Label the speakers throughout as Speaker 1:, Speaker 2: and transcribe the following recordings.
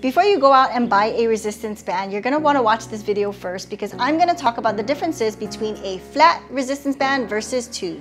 Speaker 1: Before you go out and buy a resistance band, you're gonna wanna watch this video first because I'm gonna talk about the differences between a flat resistance band versus tube.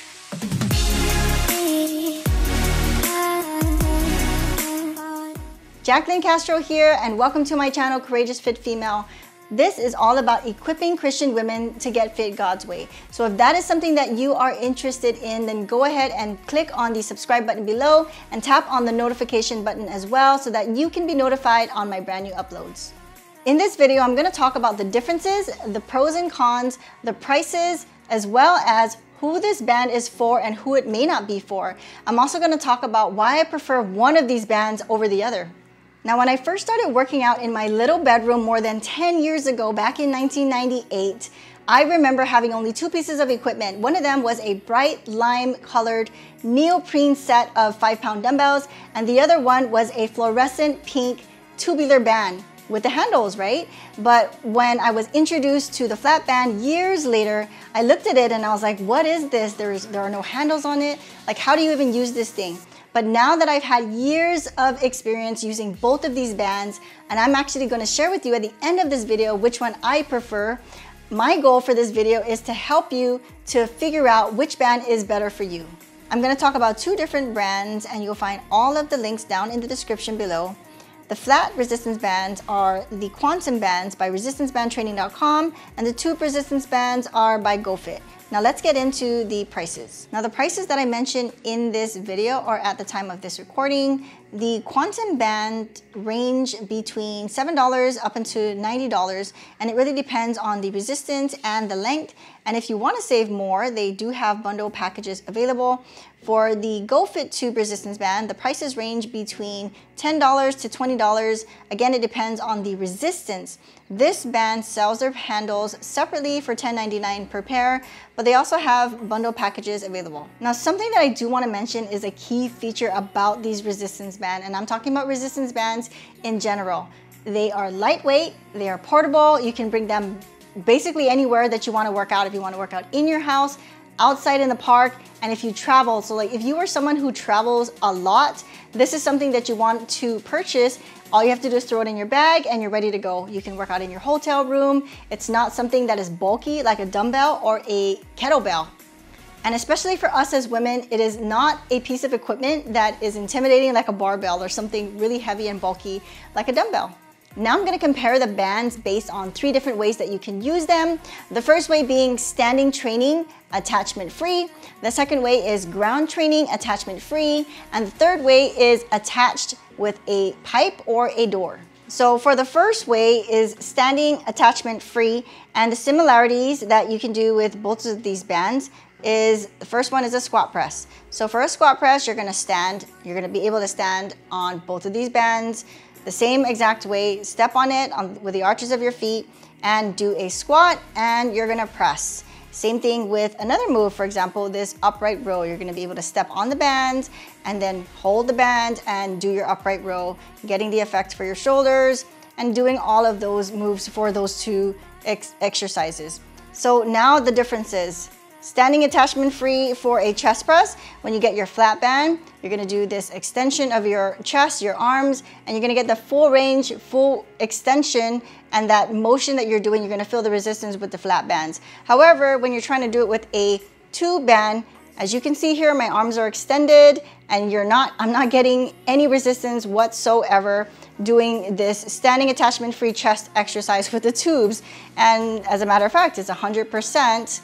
Speaker 1: Jacqueline Castro here, and welcome to my channel, Courageous Fit Female. This is all about equipping Christian women to get fit God's way. So if that is something that you are interested in, then go ahead and click on the subscribe button below and tap on the notification button as well so that you can be notified on my brand new uploads. In this video, I'm gonna talk about the differences, the pros and cons, the prices, as well as who this band is for and who it may not be for. I'm also gonna talk about why I prefer one of these bands over the other. Now, when I first started working out in my little bedroom more than 10 years ago, back in 1998, I remember having only two pieces of equipment. One of them was a bright lime colored neoprene set of 5-pound dumbbells, and the other one was a fluorescent pink tubular band with the handles, right? But when I was introduced to the flat band years later, I looked at it and I was like, what is this? There are no handles on it. Like, how do you even use this thing? But now that I've had years of experience using both of these bands, and I'm actually gonna share with you at the end of this video which one I prefer, my goal for this video is to help you to figure out which band is better for you. I'm gonna talk about two different brands, and you'll find all of the links down in the description below. The flat resistance bands are the Quantum bands by resistancebandtraining.com, and the tube resistance bands are by GoFit. Now let's get into the prices. Now the prices that I mentioned in this video are at the time of this recording. The Quantum band range between $7 up until $90, and it really depends on the resistance and the length. And if you want to save more, they do have bundle packages available. For the GoFit tube resistance band, the prices range between $10 to $20. Again, it depends on the resistance. This band sells their handles separately for $10.99 per pair, but they also have bundle packages available. Now, something that I do want to mention is a key feature about these resistance bands, and I'm talking about resistance bands in general. They are lightweight, they are portable, you can bring them basically anywhere that you want to work out. If you want to work out in your house, outside in the park, and if you travel. So like if you are someone who travels a lot, this is something that you want to purchase. All you have to do is throw it in your bag and you're ready to go. You can work out in your hotel room. It's not something that is bulky like a dumbbell or a kettlebell. And especially for us as women, it is not a piece of equipment that is intimidating like a barbell or something really heavy and bulky like a dumbbell. Now I'm going to compare the bands based on three different ways that you can use them. The first way being standing training, attachment free. The second way is ground training, attachment free. And the third way is attached with a pipe or a door. So for the first way is standing attachment free, and the similarities that you can do with both of these bands is the first one is a squat press. So for a squat press, you're going to be able to stand on both of these bands the same exact way. Step on it with the arches of your feet and do a squat, and you're gonna press. Same thing with another move, for example, this upright row. You're gonna be able to step on the band and then hold the band and do your upright row, getting the effect for your shoulders and doing all of those moves for those two exercises. So now the difference is standing attachment free for a chest press. When you get your flat band, you're gonna do this extension of your chest, your arms, and you're gonna get the full range, full extension, and that motion that you're doing, you're gonna feel the resistance with the flat bands. However, when you're trying to do it with a tube band, as you can see here, my arms are extended and I'm not getting any resistance whatsoever doing this standing attachment free chest exercise with the tubes. And as a matter of fact, it's 100%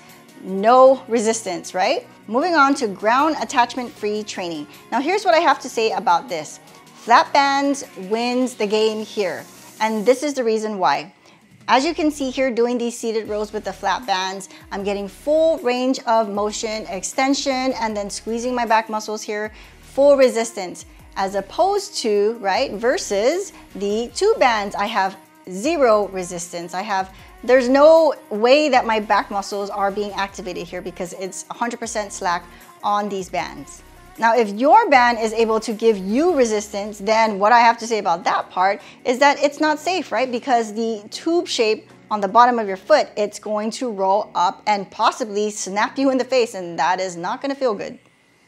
Speaker 1: no resistance, right? Moving on to ground attachment free training. Now here's what I have to say about this. Flat bands wins the game here. And this is the reason why. As you can see here, doing these seated rows with the flat bands, I'm getting full range of motion, extension, and then squeezing my back muscles here, full resistance, as opposed to, right, versus the tube bands, I have zero resistance. There's no way that my back muscles are being activated here because it's 100% slack on these bands. Now, if your band is able to give you resistance, then what I have to say about that part is that it's not safe, right? Because the tube shape on the bottom of your foot, it's going to roll up and possibly snap you in the face, and that is not going to feel good.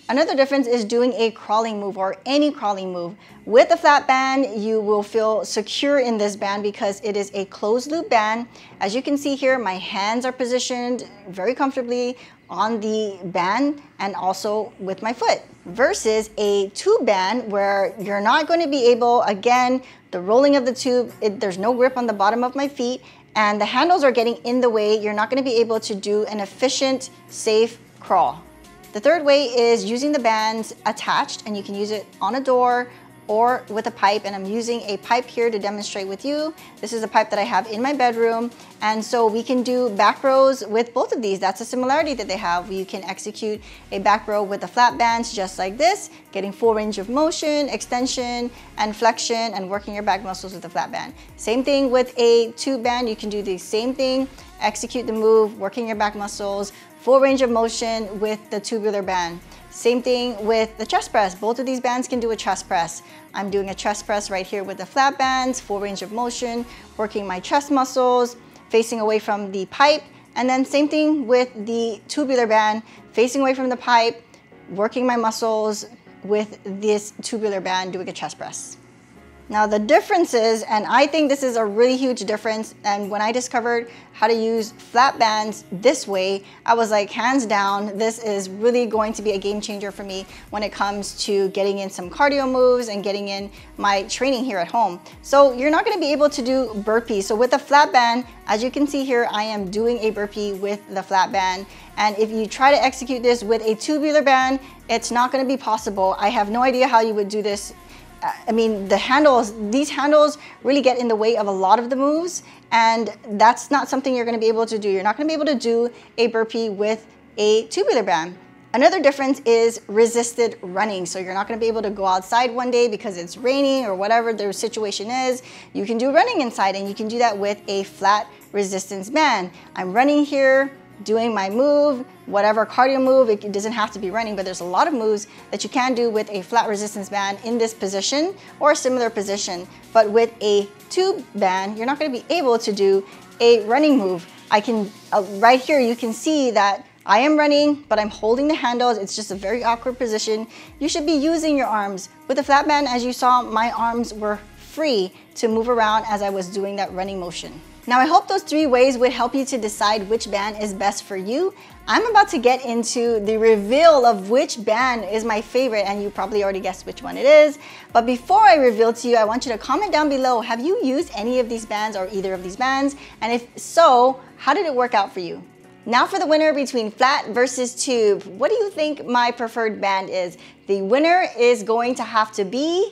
Speaker 1: Another difference is doing a crawling move or any crawling move. With a flat band, you will feel secure in this band because it is a closed loop band. As you can see here, my hands are positioned very comfortably on the band and also with my foot. Versus a tube band where you're not going to be able, again, the rolling of the tube, there's no grip on the bottom of my feet and the handles are getting in the way. You're not going to be able to do an efficient, safe crawl. The third way is using the bands attached, and you can use it on a door or with a pipe, and I'm using a pipe here to demonstrate with you. This is a pipe that I have in my bedroom, and so we can do back rows with both of these. That's a similarity that they have. You can execute a back row with the flat bands just like this, getting full range of motion, extension, and flexion, and working your back muscles with the flat band. Same thing with a tube band. You can do the same thing, execute the move, working your back muscles, full range of motion with the tubular band. Same thing with the chest press. Both of these bands can do a chest press. I'm doing a chest press right here with the flat bands, full range of motion, working my chest muscles, facing away from the pipe. And then same thing with the tubular band, facing away from the pipe, working my muscles with this tubular band, doing a chest press. Now the differences, and I think this is a really huge difference, and when I discovered how to use flat bands this way, I was like, hands down, this is really going to be a game changer for me when it comes to getting in some cardio moves and getting in my training here at home. So you're not gonna be able to do burpees. So with the flat band, as you can see here, I am doing a burpee with the flat band. And if you try to execute this with a tubular band, it's not gonna be possible. I have no idea how you would do this. I mean, these handles really get in the way of a lot of the moves, and that's not something you're going to be able to do. You're not going to be able to do a burpee with a tubular band. Another difference is resisted running. So you're not going to be able to go outside one day because it's raining or whatever the situation is. You can do running inside, and you can do that with a flat resistance band. I'm running here, doing my move, whatever cardio move. It doesn't have to be running, but there's a lot of moves that you can do with a flat resistance band in this position or a similar position. But with a tube band, you're not going to be able to do a running move. I can, right here, you can see that I am running, but I'm holding the handles. It's just a very awkward position. You should be using your arms. With the flat band, as you saw, my arms were free to move around as I was doing that running motion. Now, I hope those 3 ways would help you to decide which band is best for you. I'm about to get into the reveal of which band is my favorite, and you probably already guessed which one it is. But before I reveal to you, I want you to comment down below, have you used any of these bands or either of these bands? And if so, how did it work out for you? Now for the winner between flat versus tube. What do you think my preferred band is? The winner is going to have to be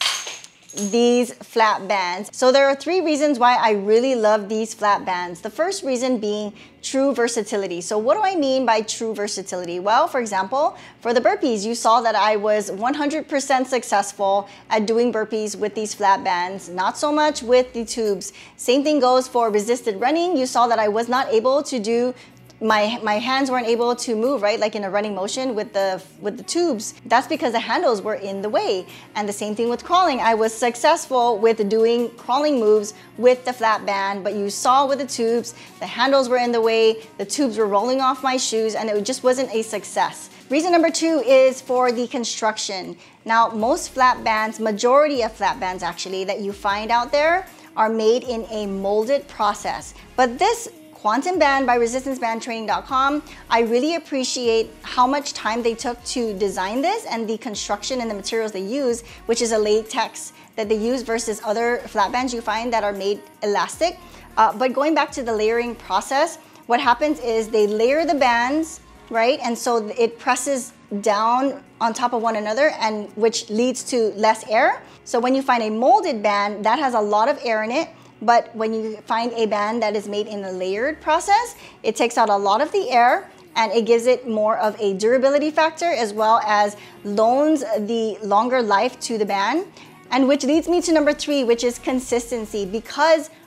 Speaker 1: these flat bands. So there are 3 reasons why I really love these flat bands. The first reason being true versatility. So what do I mean by true versatility? Well, for example, for the burpees, you saw that I was 100% successful at doing burpees with these flat bands, not so much with the tubes. Same thing goes for resisted running. You saw that I was not able to do my hands weren't able to move, right? Like in a running motion with the tubes. That's because the handles were in the way. And the same thing with crawling. I was successful with doing crawling moves with the flat band, but you saw with the tubes, the handles were in the way, the tubes were rolling off my shoes, and it just wasn't a success. Reason number 2 is for the construction. Now, most flat bands, majority of flat bands actually, that you find out there are made in a molded process. But this Quantum Band by ResistanceBandTraining.com, I really appreciate how much time they took to design this and the construction and the materials they use, which is a latex that they use versus other flat bands you find that are made elastic. But going back to the layering process, what happens is they layer the bands, right? And so it presses down on top of one another, and which leads to less air. So when you find a molded band, that has a lot of air in it. But when you find a band that is made in a layered process, it takes out a lot of the air and it gives it more of a durability factor, as well as loans the longer life to the band. And which leads me to number 3, which is consistency. Because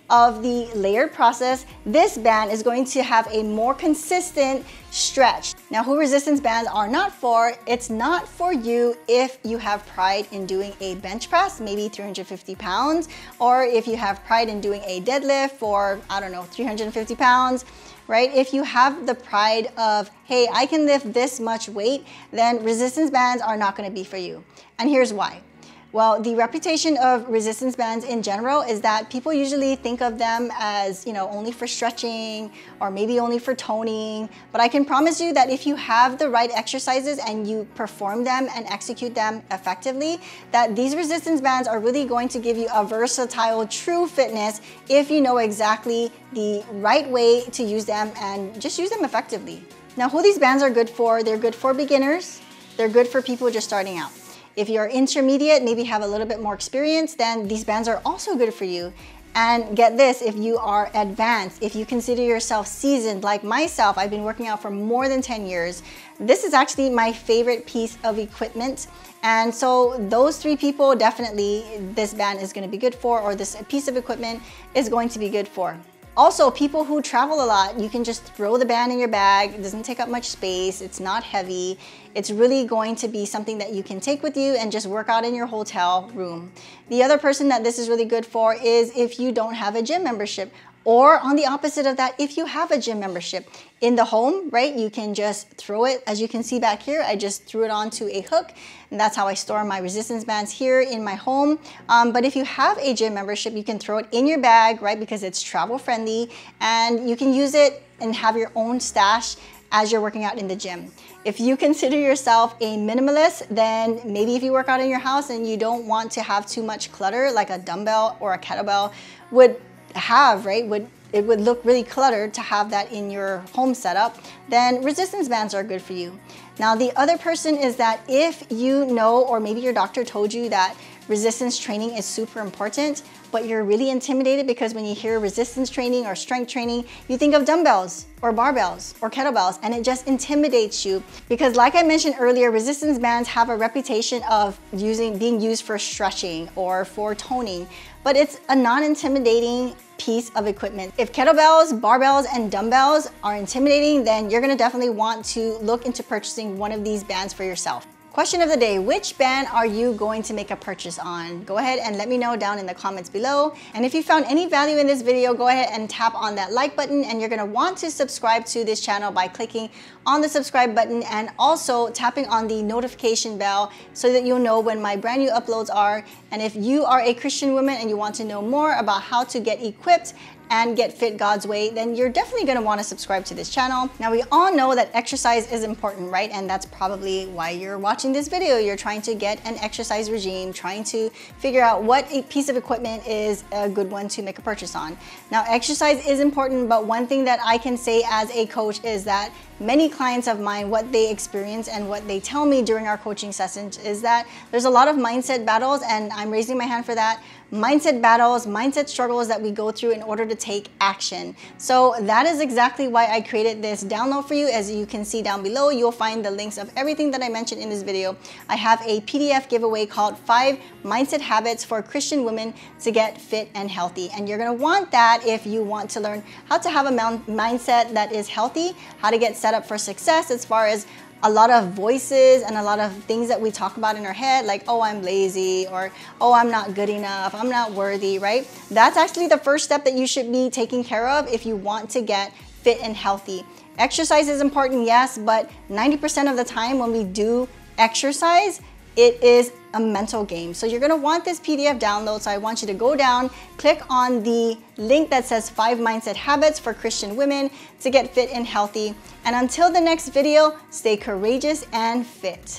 Speaker 1: of the layered process, this band is going to have a more consistent stretch. Now, who resistance bands are not for, it's not for you if you have pride in doing a bench press, maybe 350 pounds, or if you have pride in doing a deadlift for, I don't know, 350 pounds, right? If you have the pride of, hey, I can lift this much weight, then resistance bands are not gonna be for you. And here's why. Well, the reputation of resistance bands in general is that people usually think of them as, only for stretching or maybe only for toning. But I can promise you that if you have the right exercises and you perform them and execute them effectively, that these resistance bands are really going to give you a versatile, true fitness if you know exactly the right way to use them and just use them effectively. Now, who these bands are good for, they're good for beginners. They're good for people just starting out. If you're intermediate, maybe have a little bit more experience, then these bands are also good for you. And get this, if you are advanced, if you consider yourself seasoned like myself, I've been working out for more than 10 years, this is actually my favorite piece of equipment. And so those three people, definitely this band is gonna be good for, or this piece of equipment is going to be good for. Also, people who travel a lot, you can just throw the band in your bag. It doesn't take up much space. It's not heavy. It's really going to be something that you can take with you and just work out in your hotel room. The other person that this is really good for is if you don't have a gym membership. Or on the opposite of that, if you have a gym membership in the home, right, you can just throw it. As you can see back here, I just threw it onto a hook, and that's how I store my resistance bands here in my home. But if you have a gym membership, you can throw it in your bag, right, because it's travel friendly, and you can use it and have your own stash as you're working out in the gym. If you consider yourself a minimalist, then maybe if you work out in your house and you don't want to have too much clutter, like a dumbbell or a kettlebell would have, right? It would look really cluttered to have that in your home setup, then resistance bands are good for you. Now, the other person is that if you know, or maybe your doctor told you that resistance training is super important, but you're really intimidated because when you hear resistance training or strength training, you think of dumbbells or barbells or kettlebells, and it just intimidates you. Because like I mentioned earlier, resistance bands have a reputation of being used for stretching or for toning, but it's a non-intimidating piece of equipment. If kettlebells, barbells, and dumbbells are intimidating, then you're gonna definitely want to look into purchasing one of these bands for yourself. Question of the day, which band are you going to make a purchase on? Go ahead and let me know down in the comments below. And if you found any value in this video, go ahead and tap on that like button, and you're gonna want to subscribe to this channel by clicking on the subscribe button and also tapping on the notification bell so that you'll know when my brand new uploads are. And if you are a Christian woman and you want to know more about how to get equipped and get fit God's way, then you're definitely gonna wanna subscribe to this channel. Now, we all know that exercise is important, right? And that's probably why you're watching this video. You're trying to get an exercise regime, trying to figure out what a piece of equipment is a good one to make a purchase on. Now, exercise is important, but one thing that I can say as a coach is that many clients of mine, what they experience and what they tell me during our coaching sessions is that there's a lot of mindset battles, and I'm raising my hand for that. Mindset battles, mindset struggles that we go through in order to take action. So that is exactly why I created this download for you. As you can see down below, you'll find the links of everything that I mentioned in this video. I have a PDF giveaway called 5 Mindset Habits for Christian Women to Get Fit and Healthy. And you're gonna want that if you want to learn how to have a mindset that is healthy, how to get set up for success as far as a lot of voices and a lot of things that we talk about in our head, like, oh, I'm lazy, or oh, I'm not good enough, I'm not worthy, right? That's actually the first step that you should be taking care of if you want to get fit and healthy. Exercise is important, yes, but 90% of the time when we do exercise, it is a mental game. So you're gonna want this PDF download. So I want you to go down, click on the link that says 5 Mindset Habits for Christian Women to Get Fit and Healthy. And until the next video, stay courageous and fit.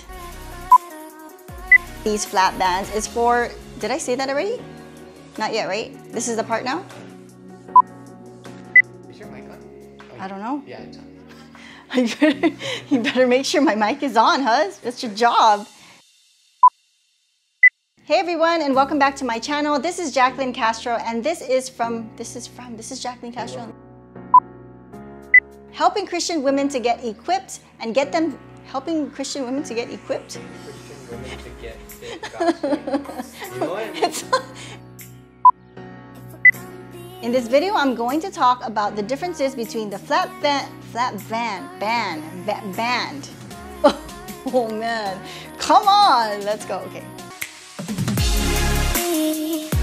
Speaker 1: These flat bands is for, did I say that already? Not yet, right? This is the part now?
Speaker 2: Is your mic on? Oh,
Speaker 1: I don't know.
Speaker 2: Yeah, it's on.
Speaker 1: You better make sure my mic is on, Huz. That's your job. Hey everyone, and welcome back to my channel. This is Jacqueline Castro, and this is Jacqueline Castro. Helping Christian women to get equipped and get them, helping Christian women to get equipped?
Speaker 2: Christian women to get fit God's way. You know what I mean?
Speaker 1: In this video, I'm going to talk about the differences between the flat band. Oh man, come on, let's go, okay.